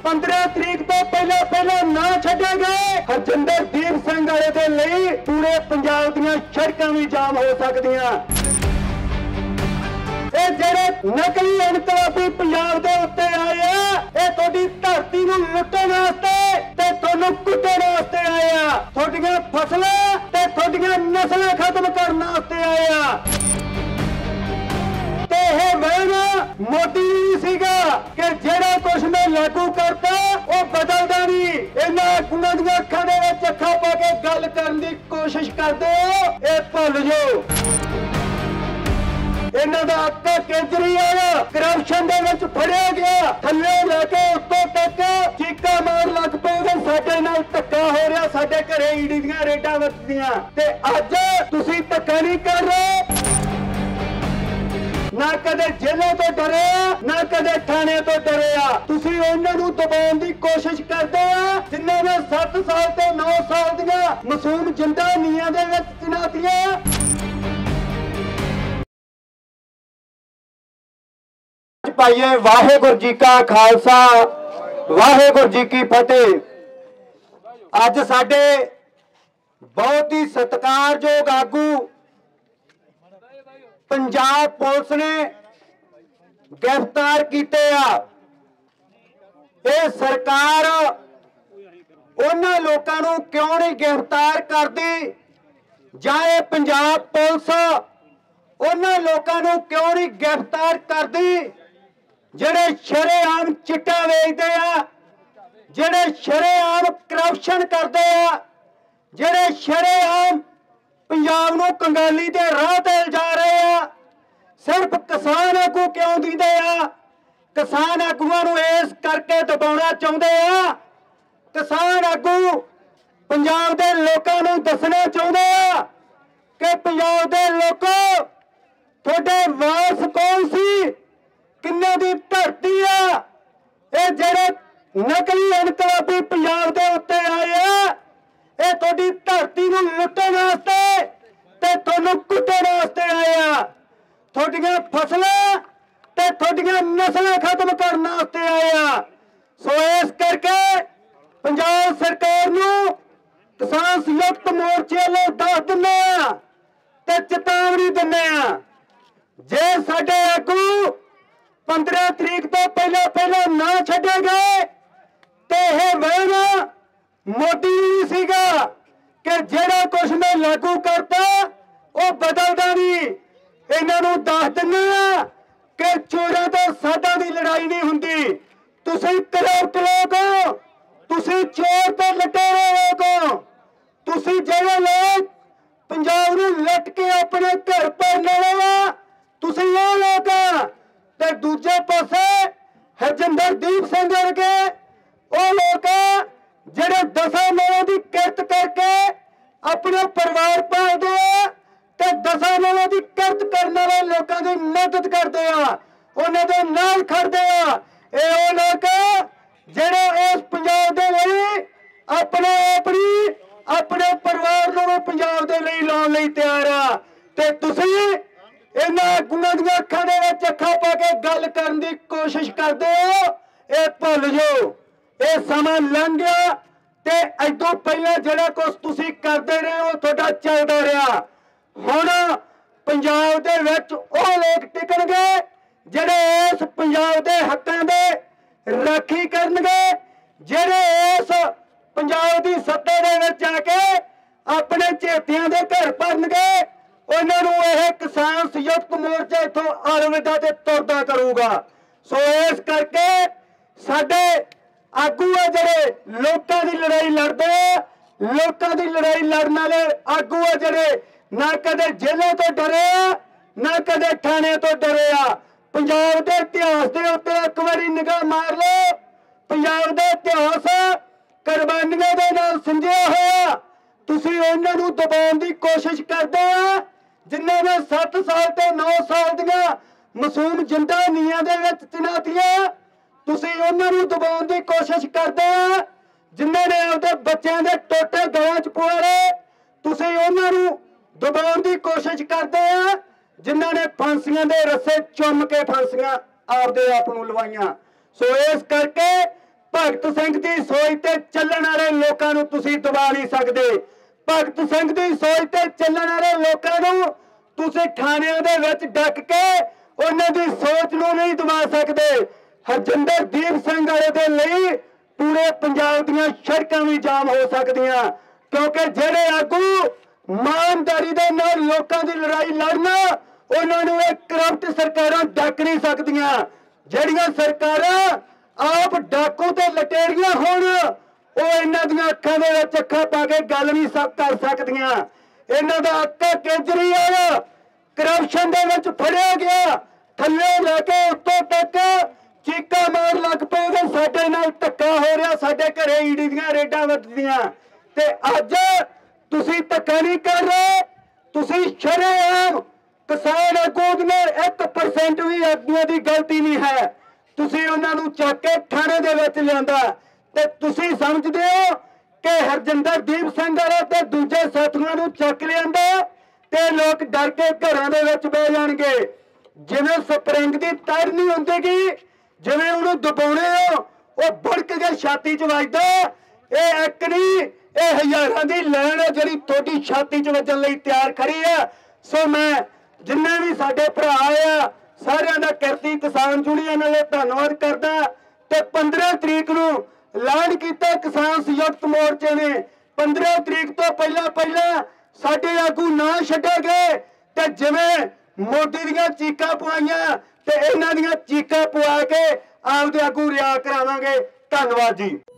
15 तरीक तो पहले ना छड्डे गए हरजिंदरदीप सिंह वाले दे लई पूरे पंजाब दीआं सड़कां भी जाम हो सकदियां। ये जेड़े नकली इनकलाबी पंजाब दे उत्ते आए आ, ये तुहाडी धरती नूं लुट्टण वास्ते ते तुहानूं कुੱਟਣ वास्ते आए आ। तुहाडीआं फसलां ते तुहाडीआं नस्लां खत्म करन वास्ते आए आ। मोदी सीगा कि जेड़ा कुछ मैं लागू करता वो बदलदा नहीं। इन्हां आगूआं दीआं अखां दे विच अखां पा के गल करन दी कोशिश करदे हो, ये भुल जाओ। इन्हां दा आका केजरीवाल करप्शन दे विच फड़िया गया, थल्ले लैके उत्तों तक चीका मार लग पए साडे नाल धक्का हो रहा, साडे घरे ईडी दीआं रेडां वजदियां ते अज तुसीं धक्का नहीं कर रहे। ना कदे जेलों तो डरे ना कदे थाने तो डरे आ। तुसीं उन्हां नूं दबाउण दी कोशिश करदे आ जिन्हां ने 7 साल ते 9 साल दीआं मासूम जिंदा नीआं दे विच चुनौतियां। पाइए वाहेगुरू जी का खालसा वाहेगुरू जी की फतेह। अज साडे बहुत ही सत्कारयोग आगू पंजाब पुलिस ने गिरफ्तार किए आ। ये सरकार उन्हां लोकां नूं क्यों नहीं गिरफ्तार करती, जां ये पंजाब पुलिस उन्हां लोकां नूं क्यों नहीं गिरफ्तार करती जिहड़े शरेआम चिट्टा वेचदे आ, जिहड़े शरेआम करप्शन करदे आ, जिहड़े शरेआम पंजाब नूं कंगाली दे राह ते जा रहे आ। सिर्फ किसान आगू क्यों दींदे आ? किसान आगूआं नूं इस करके दबाउणा चाहुंदे आ। किसान आगू पंजाब दे लोकां नूं दसना चाहुंदे आ कि पंजाब दे लोको तुहाडे वारस कौन सी, किन्ने दी धरती आ। ये जेड़े नकली इनकलाबी पंजाब दे उत्ते आए आ, ये तुहाडी धरती नूं लुट्टण वास्ते ते तुहानूं कुੱਟਣ वास्ते आए आ। तुहाडीआं फसलां ते तुहाडीआं नस्लां खत्म करन वास्ते आए आ। सो इस करके पंजाब सरकार नूं किसान संयुक्त मोर्चे वालों दस दिंदे आ ते चेतावनी दिंदे आ, जे साडे आगू 15 तरीक तो पहले ना छड्डे गए ते इह वहम मोदी सीगा कि जेड़ा कुछ मैं लागू करता वो बदलदा नहीं। इन्हां नूं दस दिंदे आ कि चोरां ते साडां दी लड़ाई नहीं हुंदी। तुसीं करप्ट लोक हो, तुसीं चोर ते लुटेरे लोक हो। तुसीं जेड़े लोग पंजाब नूं लुट के अपने घर भरन वाले आ, तुसीं ओह लोक आ। ते दूजे पासे हरजिंदरदीप सिंह वर्गे ओह लोक आ जेड़े 10 नौं की किरत करके अपने परिवार पालते हैं ते 10 नौं की किरत करने वाले लोगों की मदद करते हैं, उन्हां दे नाल खड़दे आ। ये वो लोग जेड़े इस पंजाब दे लई अपने परिवार नूं पंजाब दे लई लाउण लई तैयार आ। ते तुसीं इन्हां आगूआं दीआं अखां दे विच अखां पा के गल करन दी कोशिश करदे हो, ये भुल जाओ। ये समा लंघ गया ते इदों पहले जिहड़ा कुछ तुसीं करदे रहे हो तुहाडा चलदा रहा। हुण पंजाब दे विच ओह लोक टिकणगे जिहड़े इस पंजाब दे हक्कां दे राखी करनगे, जिहड़े इस पंजाब दी सत्ता दे विच आके अपने चेतियां दे घर भरनगे। उन्हां नूं इह किसान संयुक्त मोर्चा इत्थों अलविदा ते तुरदा करूगा। सो इस करके साडे आगू आ जिहड़े लोकां दी लड़ाई लड़दे आ, लोकां दी लड़ाई लड़न वाले आगू आ जिहड़े ना कदे जेलों तो डरे आ ना कदे थाने तो डरे आ। पंजाब दे इतिहास दे उत्ते एक बारी निगाह मार लो। पंजाब दा इतिहास कुर्बानियां दे नाल संजिया होया। तुसीं उन्हां नूं दबाउण दी कोशिश करदे आ जिन्हां ने 7 साल ते 9 साल दीआं मासूम जिंदा नीआं दे विच चुनौतियां। तुसीं उन्हां नूं दबाउण दी कोशिश करदे आ जिन्हां ने आपदे बच्चों दे टोटे गलां च पुआरे। तुसीं उन्हां नूं दबाउण दी कोशिश करदे आ जिन्हां ने फांसियां दे रस्से चुम के फांसियां आपदे आप नूं लवाइयां। सो इस करके ਭਗਤ ਸਿੰਘ ਦੀ ਸੋਚ ਤੇ ਚੱਲਣ ਵਾਲੇ ਲੋਕਾਂ ਨੂੰ ਤੁਸੀਂ ਦਬਾ ਨਹੀਂ ਸਕਦੇ। ਭਗਤ ਸਿੰਘ ਦੀ ਸੋਚ ਤੇ ਚੱਲਣ ਵਾਲੇ ਲੋਕਾਂ ਨੂੰ ਤੁਸੀਂ ਥਾਣਿਆਂ ਦੇ ਵਿੱਚ ਡੱਕ ਕੇ ਉਹਨਾਂ ਦੀ ਸੋਚ ਨੂੰ ਨਹੀਂ ਦਬਾ ਸਕਦੇ। ਹਰਜਿੰਦਰਦੀਪ ਸਿੰਘ ਵਾਲੇ ਦੇ ਲਈ ਪੂਰੇ ਪੰਜਾਬ ਦੀਆਂ ਸੜਕਾਂ ਵੀ ਜਾਮ ਹੋ ਸਕਦੀਆਂ, ਕਿਉਂਕਿ ਜਿਹੜੇ ਆਗੂ ਇਮਾਨਦਾਰੀ ਦੇ ਨਾਲ ਲੋਕਾਂ ਦੀ ਲੜਾਈ ਲੜਨ ਉਹਨਾਂ ਨੂੰ ਇਹ ਕਰਪਟ ਸਰਕਾਰਾਂ ਡੱਕ ਨਹੀਂ ਸਕਦੀਆਂ। ਜਿਹੜੀਆਂ ਸਰਕਾਰਾਂ ਆਪ ਡਾਕੂ ਤੇ ਲਟੇਰੀਆਂ ਹੋਣ ਉਹ ਇਹਨਾਂ ਦੀਆਂ ਅੱਖਾਂ ਦੇ ਵਿੱਚ ਅੱਖਾਂ ਪਾ ਕੇ ਗੱਲ ਨਹੀਂ ਕਰ ਸਕਦੀਆਂ। ਇਹਨਾਂ ਦਾ ਅੱਕਾ ਕੇਜਰੀਵਾਲ ਕਰਪਸ਼ਨ ਦੇ ਵਿੱਚ ਫੜਿਆ ਗਿਆ, ਥੱਲੇ ਲੈ ਕੇ ਉੱਤੋਂ ਤੱਕ ਚੀਕਾਂ ਮਾਰ ਲੱਗ ਪਏ ਕਿ ਸਾਡੇ ਨਾਲ ਧੱਕਾ ਹੋ ਰਿਹਾ, ਸਾਡੇ ਘਰੇ ਈਡੀ ਦੀਆਂ ਰੇਡਾਂ ਵੱਜਦੀਆਂ। ਤੇ ਅੱਜ ਤੁਸੀਂ ਧੱਕਾ ਨਹੀਂ ਕਰ ਰਹੇ, ਤੁਸੀਂ ਸ਼ਰੇਆਮ ਕਿਸਾਨ ਆਗੂ ਦੀਆਂ 1% ਵੀ ਆਗੂਆਂ ਦੀ ਗਲਤੀ ਨਹੀਂ ਹੈ, ਤੁਸੀਂ ਉਹਨਾਂ ਨੂੰ ਚੱਕ ਕੇ ਥਾਣੇ ਦੇ ਵਿੱਚ ਲਿਆਂਦਾ। ਤੇ ਤੁਸੀਂ ਸਮਝਦੇ ਹੋ ਕਿ ਹਰਜਿੰਦਰਦੀਪ ਸਿੰਘ ਵਾਲੇ ਤੇ ਦੂਜੇ ਸਾਥੀਆਂ ਨੂੰ ਚੱਕ ਲਿਆਂਦਾ ਤੇ ਲੋਕ ਡਰ ਕੇ ਘਰਾਂ ਦੇ ਵਿੱਚ ਬਹਿ ਜਾਣਗੇ। ਜਿਵੇਂ ਸਪਰਿੰਗ ਦੀ ਤਾਰ ਨਹੀਂ ਹੁੰਦੀਗੀ, ਜਿਵੇਂ ਉਹਨੂੰ ਦਬਾਉਣੇ ਹੋ ਉਹ ਬੜਕ ਕੇ ਛਾਤੀ 'ਚ ਵੱਜਦਾ। ਇਹ ਇੱਕ ਨਹੀਂ, ਇਹ ਹਜ਼ਾਰਾਂ ਦੀ ਲਾਈਨ ਹੈ ਜਿਹੜੀ ਤੁਹਾਡੀ ਛਾਤੀ 'ਚ ਵੱਜਣ ਲਈ ਤਿਆਰ ਖੜੀ ਆ। ਸੋ ਮੈਂ ਜਿੰਨੇ ਵੀ ਸਾਡੇ ਭਰਾ ਆ ਸਾਰਿਆਂ ਦਾ ਕਿਰਤੀ ਕਿਸਾਨ ਯੂਨੀਅਨ ਨਾਲੇ ਧੰਨਵਾਦ ਕਰਦਾ। ਤੇ 15 ਤਰੀਕ ਨੂੰ ਐਲਾਨ ਕੀਤਾ ਕਿਸਾਨ ਸੰਯੁਕਤ ਮੋਰਚੇ ਨੇ 15 ਤਰੀਕ ਤੋਂ ਪਹਿਲਾਂ ਸਾਡੇ ਆਗੂ ਨਾ ਛੱਡੇ ਗਏ ਤੇ ਜਿਵੇਂ ਮੋਦੀ ਦੀਆਂ ਚੀਕਾਂ ਪਵਾਈਆਂ ਤੇ ਇਹਨਾਂ ਦੀਆਂ ਚੀਕਾਂ ਪਵਾ ਕੇ ਆਪਦੇ ਆਗੂ ਰਿਆ ਕਰਾਵਾਂਗੇ। ਧੰਨਵਾਦ ਜੀ।